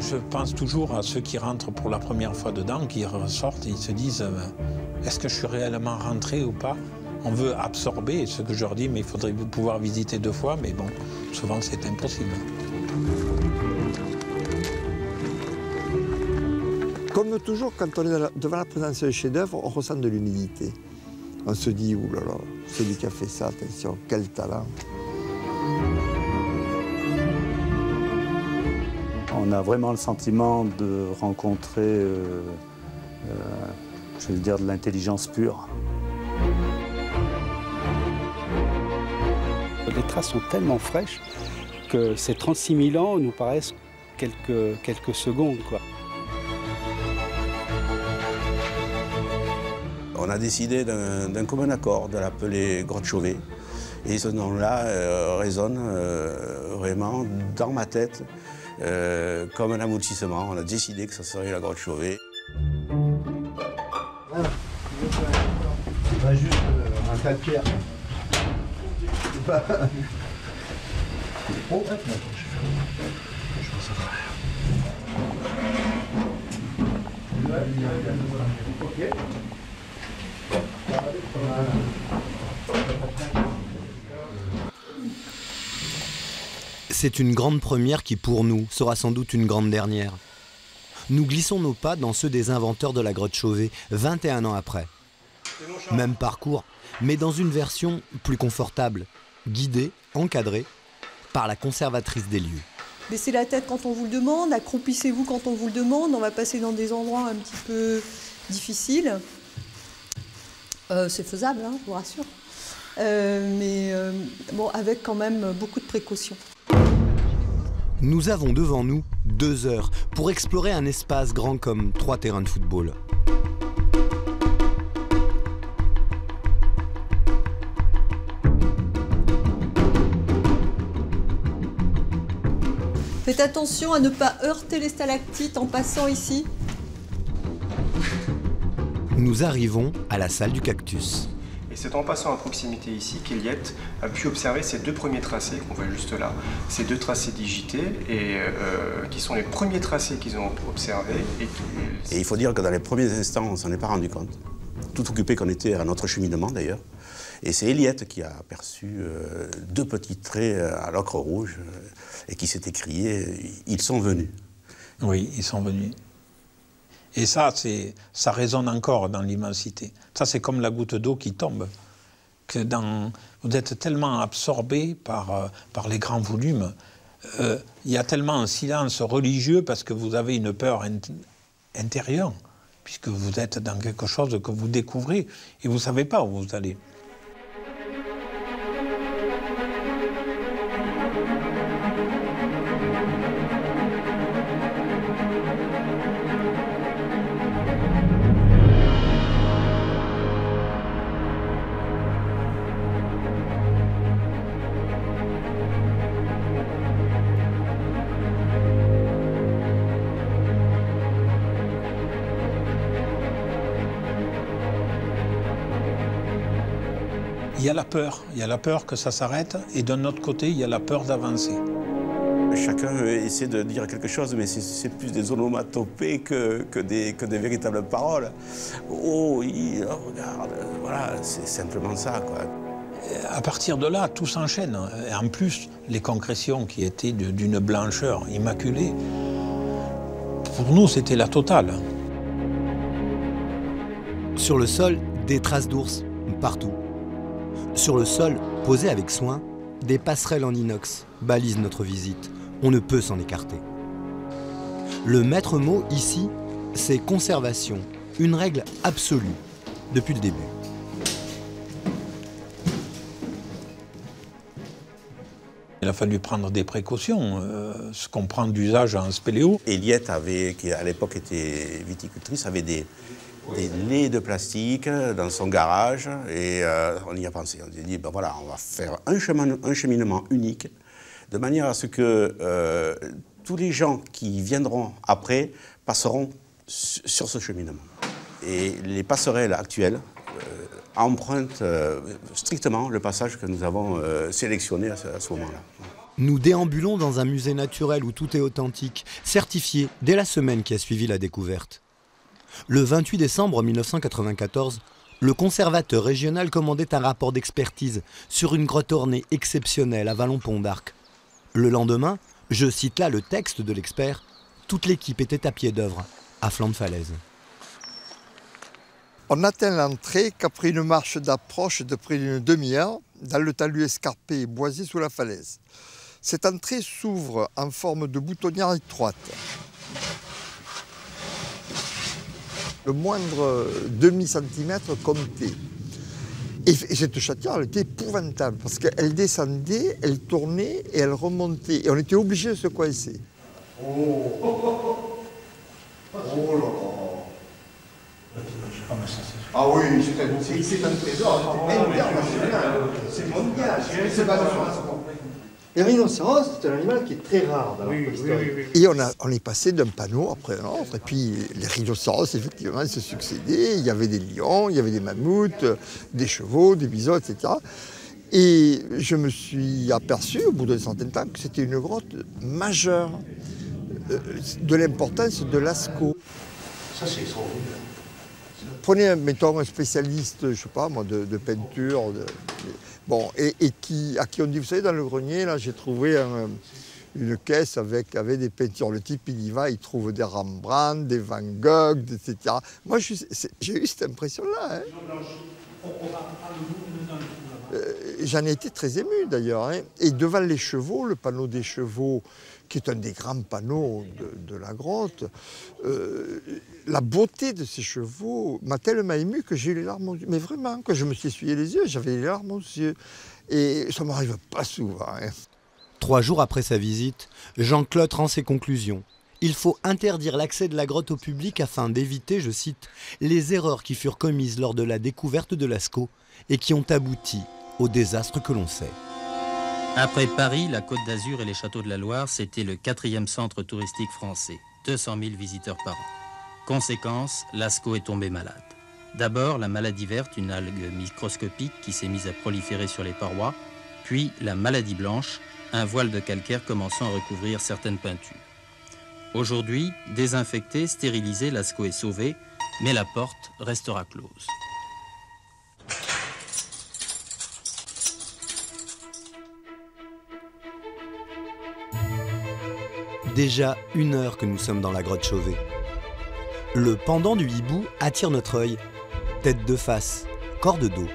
je pense toujours à ceux qui rentrent pour la première fois dedans, qui ressortent et ils se disent est-ce que je suis réellement rentré ou pas? On veut absorber ce que je leur dis, mais il faudrait pouvoir visiter 2 fois, mais bon, souvent c'est impossible. Comme toujours, quand on est devant la présence d'un chef-d'œuvre, on ressent de l'humilité. On se dit, oulala, celui qui a fait ça, attention, quel talent. On a vraiment le sentiment de rencontrer, je veux dire, de l'intelligence pure. Les traces sont tellement fraîches que ces 36 000 ans nous paraissent quelques secondes, quoi. On a décidé d'un commun accord de l'appeler Grotte Chauvet. Et ce nom-là résonne vraiment dans ma tête comme un aboutissement. On a décidé que ça serait la Grotte Chauvet. Voilà. On va juste un tas de pierre. Oh, je passe à travers. Ok. C'est une grande première qui, pour nous, sera sans doute une grande dernière. Nous glissons nos pas dans ceux des inventeurs de la grotte Chauvet, 21 ans après. Même parcours, mais dans une version plus confortable, guidée, encadrée par la conservatrice des lieux. Baissez la tête quand on vous le demande, accroupissez-vous quand on vous le demande, on va passer dans des endroits un petit peu difficiles. C'est faisable, hein, je vous rassure. Mais bon, avec quand même beaucoup de précautions. Nous avons devant nous 2 heures pour explorer un espace grand comme 3 terrains de football. Faites attention à ne pas heurter les stalactites en passant ici. Nous arrivons à la salle du cactus. Et c'est en passant à proximité ici qu'Eliette a pu observer ces 2 premiers tracés qu'on voit juste là. Ces 2 tracés digités et qui sont les premiers tracés qu'ils ont observés. Et il faut dire que dans les premiers instants, on ne s'en est pas rendu compte. Tout occupé qu'on était à notre cheminement d'ailleurs. Et c'est Eliette qui a aperçu 2 petits traits à l'ocre rouge et qui s'est écrié « Ils sont venus ». Oui, ils sont venus. Et ça résonne encore dans l'immensité. Ça, c'est comme la goutte d'eau qui tombe. Vous êtes tellement absorbé par les grands volumes. Il y a tellement un silence religieux parce que vous avez une peur intérieure, puisque vous êtes dans quelque chose que vous découvrez et vous ne savez pas où vous allez. Il y a la peur que ça s'arrête, et d'un autre côté, il y a la peur d'avancer. Chacun essaie de dire quelque chose, mais c'est plus des onomatopées que des véritables paroles. Oh oui, oh, regarde, voilà, c'est simplement ça, quoi. À partir de là, tout s'enchaîne. Et en plus, les concrétions qui étaient d'une blancheur immaculée, pour nous, c'était la totale. Sur le sol, des traces d'ours, partout. Sur le sol, posé avec soin, des passerelles en inox balisent notre visite. On ne peut s'en écarter. Le maître mot ici, c'est conservation, une règle absolue depuis le début. Il a fallu prendre des précautions, ce qu'on prend d'usage en spéléo. Eliette, qui à l'époque était viticultrice, avait des laits de plastique dans son garage et on y a pensé. On s'est dit, ben voilà, on va faire un cheminement unique de manière à ce que tous les gens qui viendront après passeront sur ce cheminement. Et les passerelles actuelles empruntent strictement le passage que nous avons sélectionné à ce moment-là. Nous déambulons dans un musée naturel où tout est authentique, certifié dès la semaine qui a suivi la découverte. Le 28 décembre 1994, le conservateur régional commandait un rapport d'expertise sur une grotte ornée exceptionnelle à Vallon-Pont d'Arc. Le lendemain, je cite là le texte de l'expert, toute l'équipe était à pied d'œuvre, à flanc de falaise. On atteint l'entrée qu'après une marche d'approche de près d'une demi-heure, dans le talus escarpé et boisé sous la falaise. Cette entrée s'ouvre en forme de boutonnière étroite. Le moindre demi-centimètre comptait. Et cette chatière, elle était épouvantable, parce qu'elle descendait, elle tournait et elle remontait. Et on était obligé de se coincer. Oh là là. Ah oui, c'est un trésor, c'est international, c'est mondial, c'est pas les rhinocéros, c'est un animal qui est très rare dans la préhistoire. Et on est passé d'un panneau après un autre, et puis les rhinocéros, effectivement, se succédaient. Il y avait des lions, il y avait des mammouths, des chevaux, des bisons, etc. Et je me suis aperçu, au bout d'un certain temps, que c'était une grotte majeure de l'importance de Lascaux. Ça, c'est extraordinaire. Prenez, mettons, un spécialiste, je ne sais pas moi, de peinture, bon, à qui on dit, vous savez, dans le grenier, là, j'ai trouvé une caisse avec des peintures. Le type, il y va, il trouve des Rembrandt, des Van Gogh, etc. Moi, j'ai eu cette impression-là. Hein. J'en ai été très ému, d'ailleurs. Hein. Et devant les chevaux, le panneau des chevaux, qui est un des grands panneaux de la grotte, la beauté de ces chevaux m'a tellement ému que j'ai eu les larmes aux yeux. Mais vraiment, quand je me suis essuyé les yeux, j'avais les larmes aux yeux. Et ça ne m'arrive pas souvent. Hein. 3 jours après sa visite, Jean-Claude rend ses conclusions. Il faut interdire l'accès de la grotte au public afin d'éviter, je cite, les erreurs qui furent commises lors de la découverte de Lascaux et qui ont abouti au désastre que l'on sait. Après Paris, la Côte d'Azur et les châteaux de la Loire, c'était le 4e centre touristique français. 200 000 visiteurs par an. Conséquence, Lascaux est tombé malade. D'abord, la maladie verte, une algue microscopique qui s'est mise à proliférer sur les parois, puis la maladie blanche, un voile de calcaire commençant à recouvrir certaines peintures. Aujourd'hui, désinfecté, stérilisé, Lascaux est sauvé, mais la porte restera close. Déjà 1 heure que nous sommes dans la grotte Chauvet. Le pendant du hibou attire notre œil. Tête de face, corps de dos.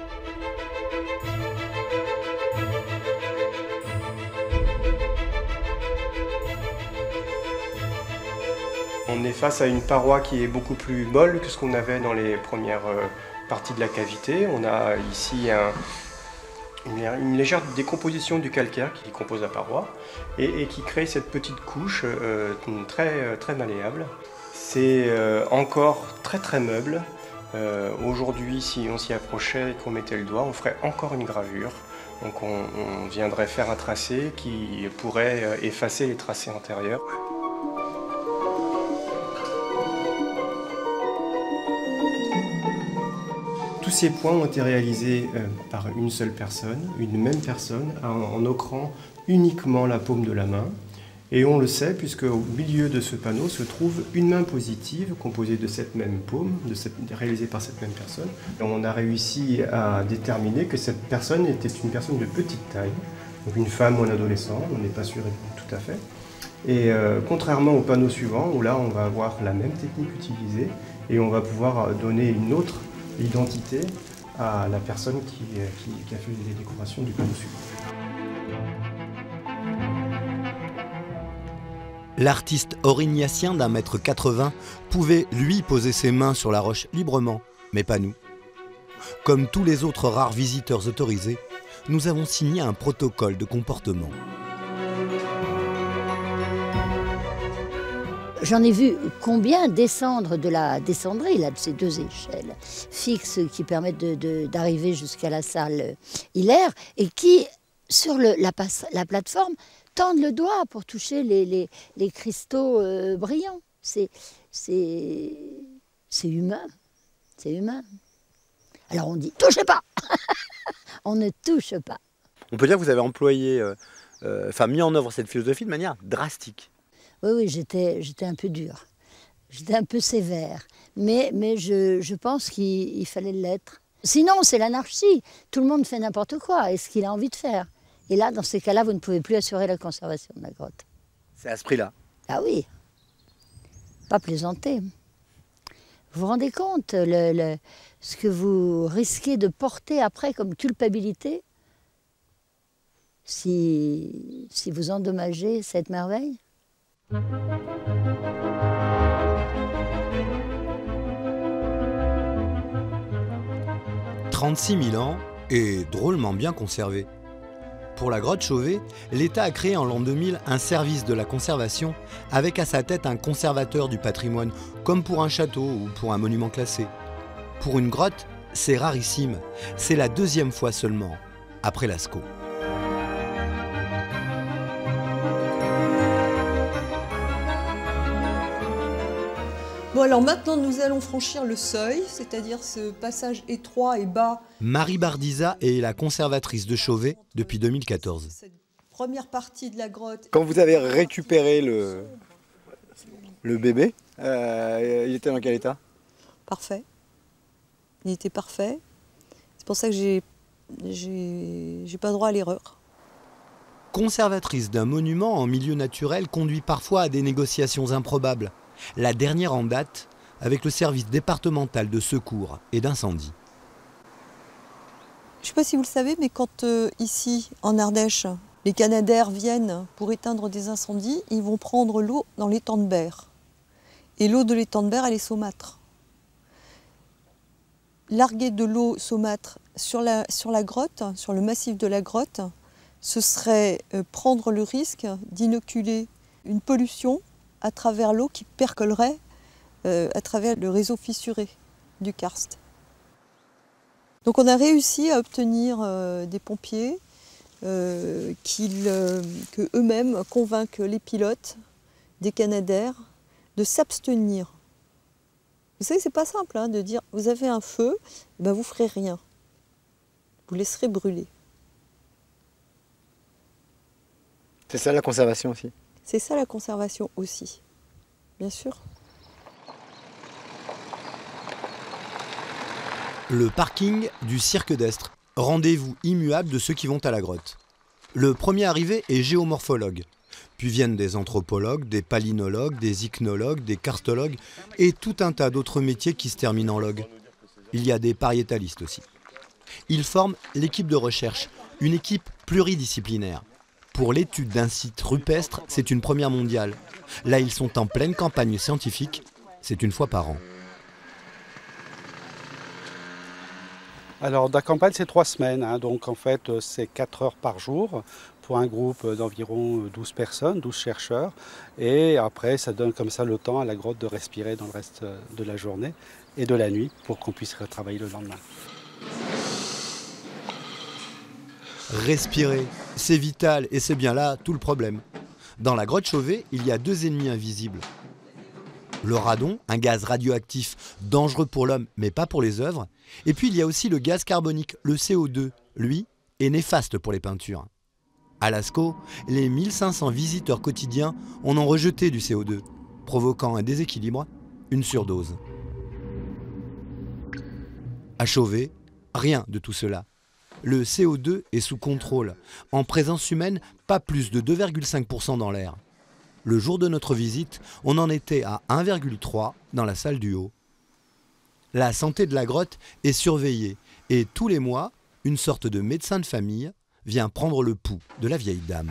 On est face à une paroi qui est beaucoup plus molle que ce qu'on avait dans les premières parties de la cavité. On a ici une légère décomposition du calcaire qui compose la paroi et qui crée cette petite couche très malléable. C'est encore très meuble. Aujourd'hui, si on s'y approchait et qu'on mettait le doigt, on ferait encore une gravure. Donc on viendrait faire un tracé qui pourrait effacer les tracés antérieurs. Tous ces points ont été réalisés par une seule personne, une même personne, en ocrant uniquement la paume de la main. Et on le sait puisque au milieu de ce panneau se trouve une main positive composée de cette même paume, réalisée par cette même personne. Et on a réussi à déterminer que cette personne était une personne de petite taille, donc une femme ou un adolescent, on n'est pas sûr tout à fait. Et contrairement au panneau suivant, où là on va avoir la même technique utilisée et on va pouvoir donner une autre identité à la personne qui a fait les décorations du panneau suivant. L'artiste aurignacien d'1,80 m pouvait, lui, poser ses mains sur la roche librement, mais pas nous. Comme tous les autres rares visiteurs autorisés, nous avons signé un protocole de comportement. J'en ai vu combien descendre de la descendrie, là, de ces 2 échelles fixes qui permettent d'arriver jusqu'à la salle hilaire et qui, sur la plateforme, tendent le doigt pour toucher les cristaux brillants. C'est humain. C'est humain. Alors on dit « touchez pas !» On ne touche pas. On peut dire que vous avez employé mis en œuvre cette philosophie de manière drastique. Oui, j'étais un peu dure. J'étais un peu sévère. Mais je pense qu'il fallait l'être. Sinon, c'est l'anarchie. Tout le monde fait n'importe quoi et ce qu'il a envie de faire. Et là, dans ces cas-là, vous ne pouvez plus assurer la conservation de la grotte. C'est à ce prix-là? Ah oui. Pas plaisanter. Vous vous rendez compte ce que vous risquez de porter après comme culpabilité si vous endommagez cette merveille? 36 000 ans et drôlement bien conservé. Pour la grotte Chauvet, l'État a créé en l'an 2000 un service de la conservation avec à sa tête un conservateur du patrimoine, comme pour un château ou pour un monument classé. Pour une grotte, c'est rarissime. C'est la deuxième fois seulement, après Lascaux. Bon, alors maintenant, nous allons franchir le seuil, c'est-à-dire ce passage étroit et bas. Marie Bardisa est la conservatrice de Chauvet depuis 2014. Cette première partie de la grotte. Quand vous avez récupéré le bébé, il était dans quel état? Parfait. Il était parfait. C'est pour ça que j'ai pas droit à l'erreur. Conservatrice d'un monument en milieu naturel conduit parfois à des négociations improbables. La dernière en date avec le service départemental de secours et d'incendie. Je ne sais pas si vous le savez, mais quand ici, en Ardèche, les Canadaires viennent pour éteindre des incendies, ils vont prendre l'eau dans l'étang de Berre. Et l'eau de l'étang de Berre, elle est saumâtre. Larguer de l'eau saumâtre sur la grotte, sur le massif de la grotte, ce serait prendre le risque d'inoculer une pollution à travers l'eau qui percolerait à travers le réseau fissuré du karst. Donc on a réussi à obtenir des pompiers que eux-mêmes convainquent les pilotes des Canadaires de s'abstenir. Vous savez, c'est pas simple de dire vous avez un feu, ben vous ferez rien, vous laisserez brûler. C'est ça la conservation aussi. C'est ça la conservation aussi, bien sûr. Le parking du Cirque d'Estre, rendez-vous immuable de ceux qui vont à la grotte. Le premier arrivé est géomorphologue, puis viennent des anthropologues, des palynologues, des ichnologues, des karstologues et tout un tas d'autres métiers qui se terminent en log. Il y a des pariétalistes aussi. Ils forment l'équipe de recherche, une équipe pluridisciplinaire. Pour l'étude d'un site rupestre, c'est une première mondiale. Là, ils sont en pleine campagne scientifique, c'est une fois par an. Alors la campagne c'est 3 semaines, donc en fait c'est 4 heures par jour pour un groupe d'environ 12 personnes, 12 chercheurs. Et après ça donne comme ça le temps à la grotte de respirer dans le reste de la journée et de la nuit pour qu'on puisse retravailler le lendemain. Respirer, c'est vital et c'est bien là tout le problème. Dans la grotte Chauvet, il y a 2 ennemis invisibles. Le radon, un gaz radioactif dangereux pour l'homme mais pas pour les œuvres. Et puis il y a aussi le gaz carbonique, le CO2. Lui est néfaste pour les peintures. À Lascaux, les 1500 visiteurs quotidiens en ont rejeté du CO2, provoquant un déséquilibre, une surdose. À Chauvet, rien de tout cela. Le CO2 est sous contrôle. En présence humaine, pas plus de 2,5% dans l'air. Le jour de notre visite, on en était à 1,3 dans la salle du haut. La santé de la grotte est surveillée et tous les mois, une sorte de médecin de famille vient prendre le pouls de la vieille dame.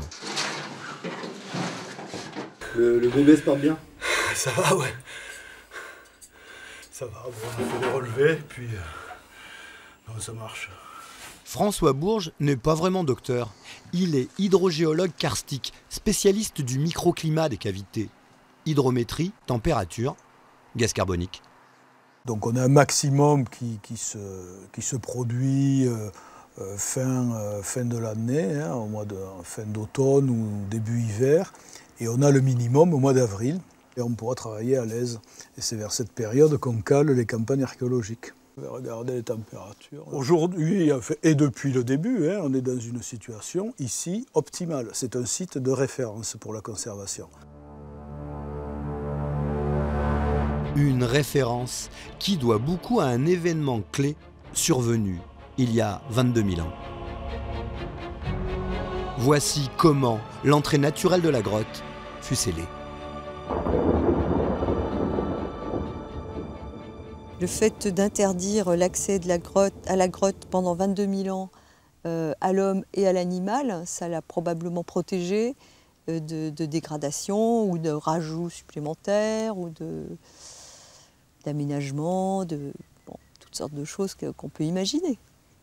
Le bébé se porte bien? Ça va, ouais. Ça va, bon, on a fait les relevés, puis non, ça marche. François Bourges n'est pas vraiment docteur. Il est hydrogéologue karstique, spécialiste du microclimat des cavités. Hydrométrie, température, gaz carbonique. Donc on a un maximum qui se produit fin de l'année, fin d'automne ou début hiver. Et on a le minimum au mois d'avril. Et on pourra travailler à l'aise. Et c'est vers cette période qu'on cale les campagnes archéologiques. Je vais regarder les températures. Aujourd'hui, et depuis le début, on est dans une situation ici optimale. C'est un site de référence pour la conservation. Une référence qui doit beaucoup à un événement clé survenu il y a 22 000 ans. Voici comment l'entrée naturelle de la grotte fut scellée. Le fait d'interdire l'accès à la grotte pendant 22 000 ans à l'homme et à l'animal, ça l'a probablement protégé de dégradation ou de rajouts supplémentaires ou d'aménagement, toutes sortes de choses qu'on peut imaginer.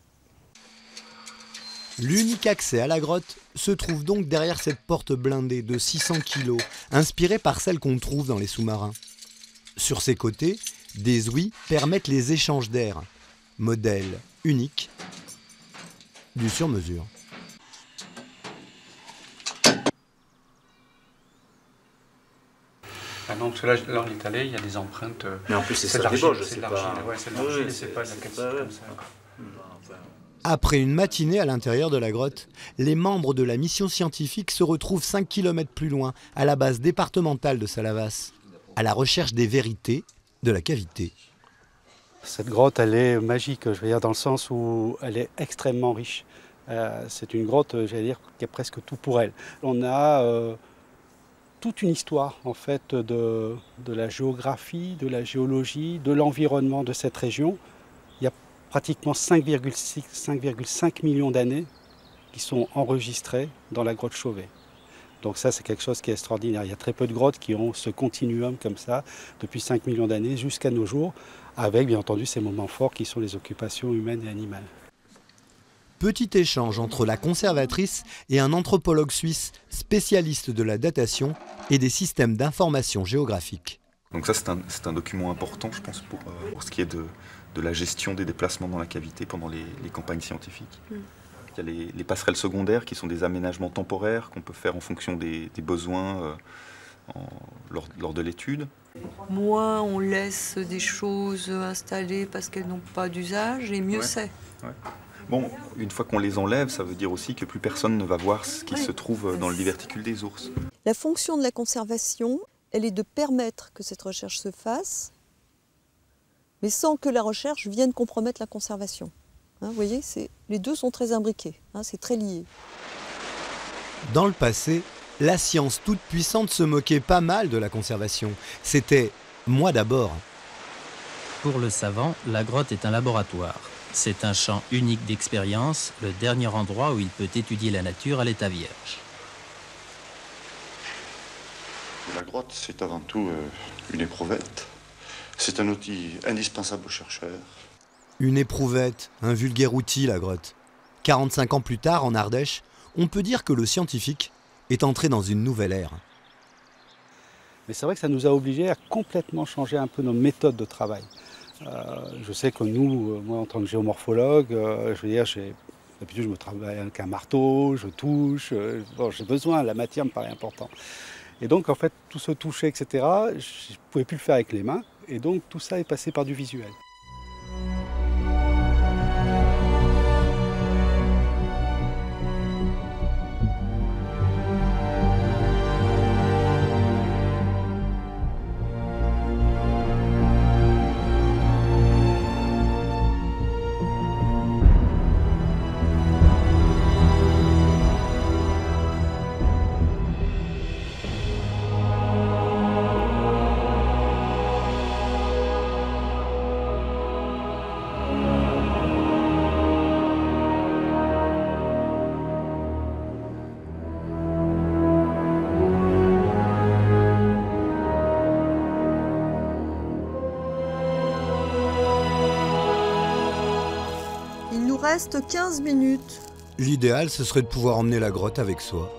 L'unique accès à la grotte se trouve donc derrière cette porte blindée de 600 kg, inspirée par celle qu'on trouve dans les sous-marins. Sur ses côtés, des ouïes permettent les échanges d'air. Modèle unique du sur-mesure. Ah non, parce que là on est allé, il y a des empreintes. Mais en plus c'est de l'argile, c'est de l'argile, c'est de l'argile, c'est pas de la calcite comme ça. Après une matinée à l'intérieur de la grotte, les membres de la mission scientifique se retrouvent 5 km plus loin, à la base départementale de Salavas, à la recherche des vérités de la cavité. Cette grotte, elle est magique, je veux dire, dans le sens où elle est extrêmement riche. C'est une grotte, j'allais dire, qui a presque tout pour elle. On a toute une histoire, en fait, de la géographie, de la géologie, de l'environnement de cette région. Il y a pratiquement 5,5 millions d'années qui sont enregistrées dans la grotte Chauvet. Donc ça, c'est quelque chose qui est extraordinaire. Il y a très peu de grottes qui ont ce continuum comme ça, depuis 5 millions d'années jusqu'à nos jours, avec bien entendu ces moments forts qui sont les occupations humaines et animales. Petit échange entre la conservatrice et un anthropologue suisse spécialiste de la datation et des systèmes d'information géographique. Donc ça, c'est un document important, je pense, pour ce qui est de la gestion des déplacements dans la cavité pendant les campagnes scientifiques. Il y a les passerelles secondaires qui sont des aménagements temporaires qu'on peut faire en fonction des besoins lors de l'étude. Moins on laisse des choses installées parce qu'elles n'ont pas d'usage, et mieux c'est. Ouais. Bon, une fois qu'on les enlève, ça veut dire aussi que plus personne ne va voir ce qui se trouve dans le diverticule des ours. La fonction de la conservation, elle est de permettre que cette recherche se fasse, mais sans que la recherche vienne compromettre la conservation. Vous voyez, les deux sont très imbriqués, c'est très lié. Dans le passé, la science toute puissante se moquait pas mal de la conservation. C'était « moi d'abord ». Pour le savant, la grotte est un laboratoire. C'est un champ unique d'expérience, le dernier endroit où il peut étudier la nature à l'état vierge. La grotte, c'est avant tout une éprouvette. C'est un outil indispensable aux chercheurs. Une éprouvette, un vulgaire outil, la grotte. 45 ans plus tard, en Ardèche, on peut dire que le scientifique est entré dans une nouvelle ère. Mais c'est vrai que ça nous a obligés à complètement changer un peu nos méthodes de travail. Je sais que nous, moi en tant que géomorphologue, je veux dire, d'habitude je me travaille avec un marteau, je touche, j'ai besoin, la matière me paraît importante. Et donc en fait, tout ce toucher, etc., je ne pouvais plus le faire avec les mains, et donc tout ça est passé par du visuel. Reste 15 minutes. L'idéal, ce serait de pouvoir emmener la grotte avec soi.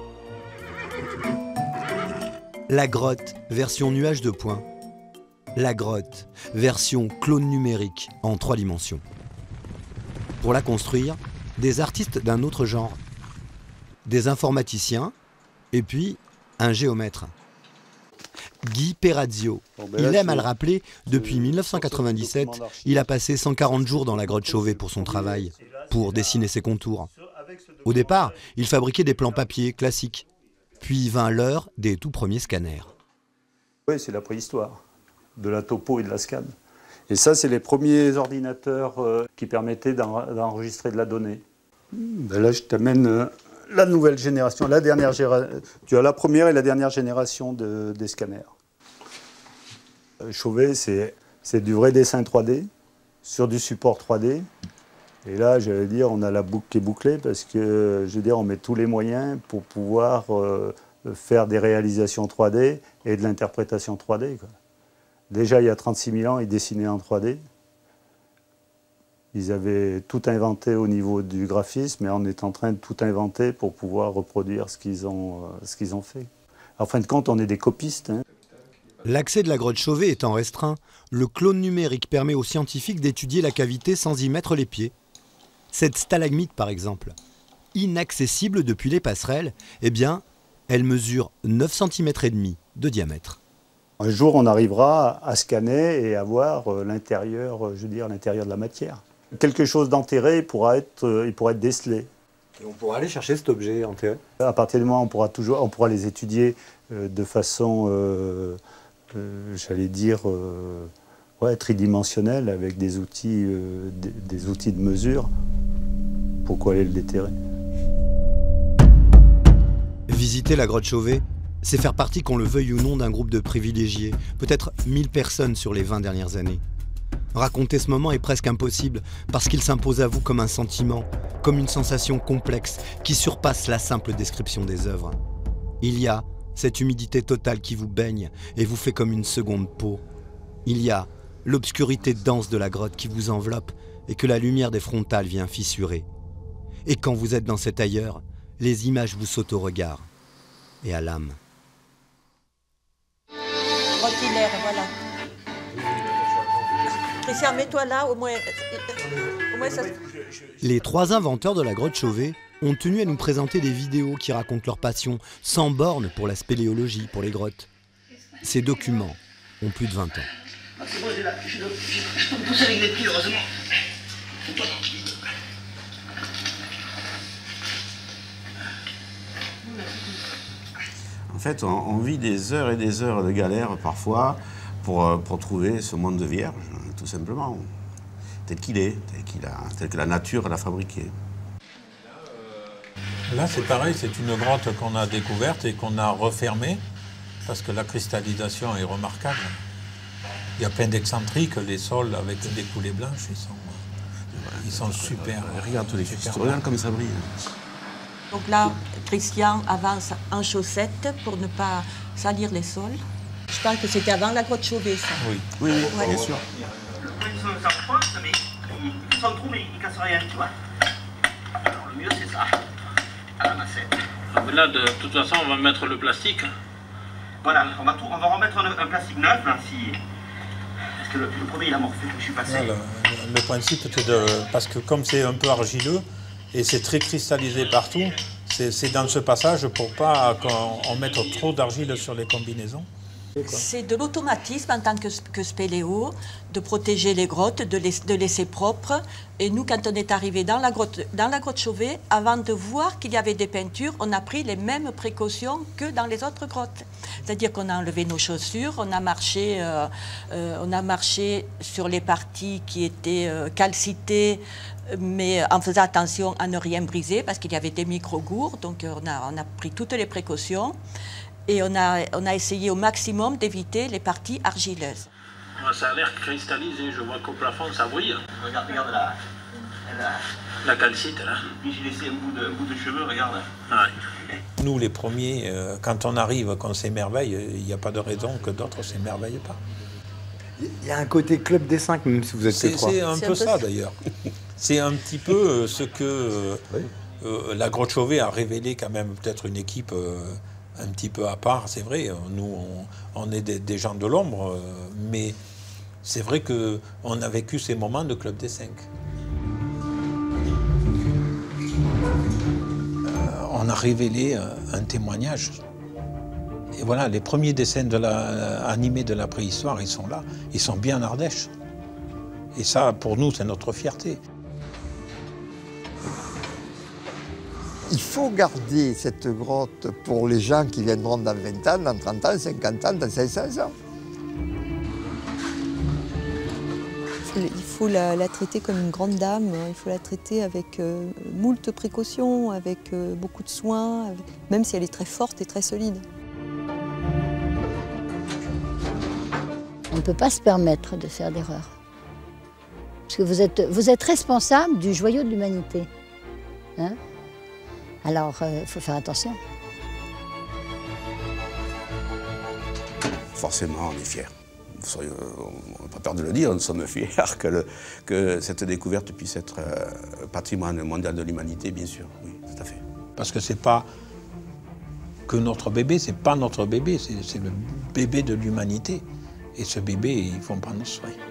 La grotte, version nuage de points. La grotte, version clone numérique en 3 dimensions. Pour la construire, des artistes d'un autre genre. Des informaticiens et puis un géomètre. Guy Perazio. Il aime à le rappeler, depuis 1997, il a passé 140 jours dans la grotte Chauvet pour son travail, pour dessiner ses contours. Au départ, il fabriquait des plans papier classiques, puis vint l'heure des tout premiers scanners. Oui, c'est la préhistoire, de la topo et de la scan. Et ça, c'est les premiers ordinateurs qui permettaient d'enregistrer de la donnée. Ben là, je t'amène la nouvelle génération, la dernière génération. Tu as la première et la dernière génération des scanners. Chauvet, c'est du vrai dessin 3D sur du support 3D. Et là, j'allais dire, on a la boucle qui est bouclée parce que, je veux dire, on met tous les moyens pour pouvoir faire des réalisations 3D et de l'interprétation 3D, quoi. Déjà, il y a 36 000 ans, ils dessinaient en 3D. Ils avaient tout inventé au niveau du graphisme, mais on est en train de tout inventer pour pouvoir reproduire ce qu'ils ont fait. En fin de compte, on est des copistes. Hein. L'accès de la grotte Chauvet étant restreint, le clone numérique permet aux scientifiques d'étudier la cavité sans y mettre les pieds. Cette stalagmite, par exemple, inaccessible depuis les passerelles, eh bien, elle mesure 9,5 cm de diamètre. Un jour, on arrivera à scanner et à voir l'intérieur, je veux dire, l'intérieur de la matière. Quelque chose d'enterré, il pourra être décelé. Et on pourra aller chercher cet objet enterré. À partir du moment où on pourra les étudier de façon, j'allais dire, tridimensionnelle, avec des outils de mesure. Pourquoi aller le déterrer? Visiter la grotte Chauvet, c'est faire partie, qu'on le veuille ou non, d'un groupe de privilégiés, peut-être 1000 personnes sur les 20 dernières années. Raconter ce moment est presque impossible parce qu'il s'impose à vous comme un sentiment, comme une sensation complexe qui surpasse la simple description des œuvres. Il y a cette humidité totale qui vous baigne et vous fait comme une seconde peau. Il y a l'obscurité dense de la grotte qui vous enveloppe et que la lumière des frontales vient fissurer. Et quand vous êtes dans cet ailleurs, les images vous sautent au regard et à l'âme. Rotilaire, voilà. Christian, mets-toi là, au moins ça... Les 3 inventeurs de la grotte Chauvet ont tenu à nous présenter des vidéos qui racontent leur passion sans borne pour la spéléologie, pour les grottes. Ces documents ont plus de 20 ans. Ah, c'est bon, je peux me pousser avec les pieds, heureusement. En fait, on vit des heures et des heures de galère parfois pour trouver ce monde de vierge, tout simplement, tel qu'il est, tel que la nature l'a fabriqué. Là, c'est pareil, c'est une grotte qu'on a découverte et qu'on a refermée parce que la cristallisation est remarquable. Il y a plein d'excentriques, les sols avec des coulées blanches, ils sont super. Regarde tous les cristaux, regarde comme ça brille. Donc là, Christian avance en chaussettes pour ne pas salir les sols. Je pense que c'était avant la grotte Chauvet, ça. Oui, bien sûr. Ils sont sans force, mais ils sont trous, mais ils ne cassent rien, tu vois. Alors le mieux, c'est ça, à la massette. Là, de toute façon, on va mettre le plastique. Voilà, on va remettre un plastique neuf, là, si... Parce que le premier, il a morflé, je suis passé. Là, le principe, c'est de... Parce que comme c'est un peu argileux, et c'est très cristallisé partout, c'est dans ce passage pour pas qu'on mette trop d'argile sur les combinaisons. C'est de l'automatisme en tant que spéléo, de protéger les grottes, de laisser propre. Et nous, quand on est arrivé dans la grotte Chauvet, avant de voir qu'il y avait des peintures, on a pris les mêmes précautions que dans les autres grottes. C'est-à-dire qu'on a enlevé nos chaussures, on a marché sur les parties qui étaient calcitées, mais en faisant attention à ne rien briser, parce qu'il y avait des micro-gourds, donc on a pris toutes les précautions. Et on a essayé au maximum d'éviter les parties argileuses. Ça a l'air cristallisé, je vois qu'au plafond ça brille. Regarde la calcite là. Puis j'ai laissé un bout de cheveux, regarde. Ouais. Nous les premiers, quand on arrive, qu'on s'émerveille, il n'y a pas de raison que d'autres ne s'émerveillent pas. Il y a un côté club des 5, même si vous êtes que 3. C'est un peu ça d'ailleurs. C'est un petit peu ce que la grotte Chauvet a révélé quand même, peut-être une équipe un petit peu à part, c'est vrai. Nous, on est des gens de l'ombre, mais c'est vrai qu'on a vécu ces moments de Club des 5. On a révélé un témoignage. Et voilà, les premiers dessins animés de la préhistoire, ils sont là. Ils sont bien en Ardèche. Et ça, pour nous, c'est notre fierté. Il faut garder cette grotte pour les gens qui viendront dans 20 ans, dans 30 ans, 50 ans, dans 500 ans. Il faut la traiter comme une grande dame, il faut la traiter avec moult précautions, avec beaucoup de soins, même si elle est très forte et très solide. On ne peut pas se permettre de faire d'erreurs. Parce que vous êtes responsable du joyau de l'humanité. Hein? Alors, il faut faire attention. Forcément, on est fiers. On n'a pas peur de le dire, nous sommes fiers que cette découverte puisse être patrimoine mondial de l'humanité, bien sûr. Oui, tout à fait. Parce que c'est pas que notre bébé, c'est pas notre bébé, c'est le bébé de l'humanité. Et ce bébé, il ne faut pas nous soigner.